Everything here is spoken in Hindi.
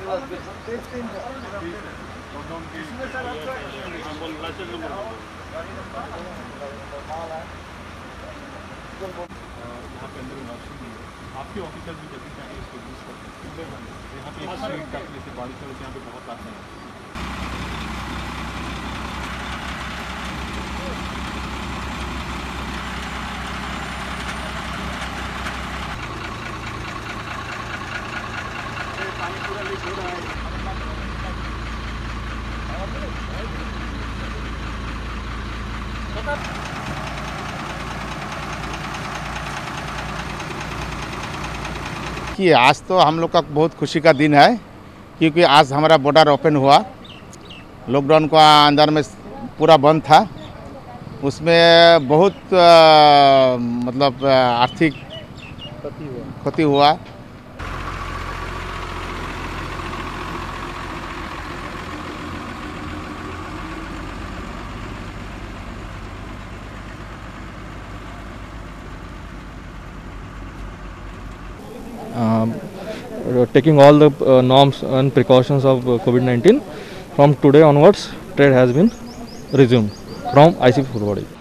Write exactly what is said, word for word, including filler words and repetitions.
आपके ऑफिसर भी जब भी चाहे इसको यूज करते हैं। यहाँ पे बारिश हो यहाँ पे बहुत आते हैं। पानी पूरा लीक हो रहा है। कि आज तो हम लोग का बहुत खुशी का दिन है, क्योंकि आज हमारा बॉर्डर ओपन हुआ। लॉकडाउन का अंदर में पूरा बंद था, उसमें बहुत आ, मतलब आर्थिक क्षति हुआ। Um, taking all the uh, norms and precautions of uh, COVID nineteen, from today onwards trade has been resumed from I C P Full Body.